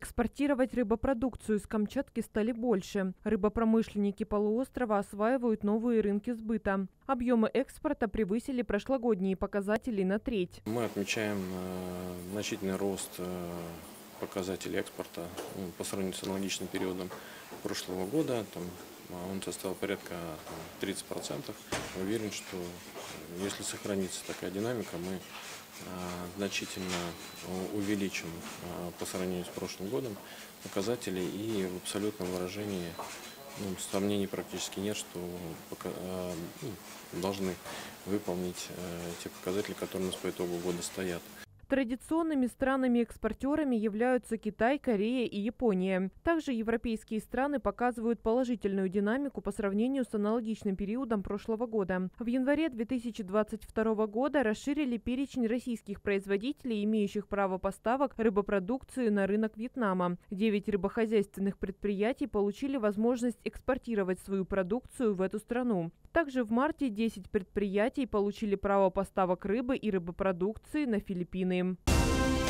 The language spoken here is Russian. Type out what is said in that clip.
Экспортировать рыбопродукцию с Камчатки стали больше. Рыбопромышленники полуострова осваивают новые рынки сбыта. Объемы экспорта превысили прошлогодние показатели на треть. Мы отмечаем значительный рост показателей экспорта по сравнению с аналогичным периодом прошлого года. Он составил порядка 30%. Уверен, что если сохранится такая динамика, мы значительно увеличим по сравнению с прошлым годом показатели, и в абсолютном выражении сомнений практически нет, что должны выполнить те показатели, которые у нас по итогу года стоят. Традиционными странами-экспортерами являются Китай, Корея и Япония. Также европейские страны показывают положительную динамику по сравнению с аналогичным периодом прошлого года. В январе 2022 года расширили перечень российских производителей, имеющих право поставок рыбопродукции на рынок Вьетнама. 9 рыбохозяйственных предприятий получили возможность экспортировать свою продукцию в эту страну. Также в марте 10 предприятий получили право поставок рыбы и рыбопродукции на Филиппины.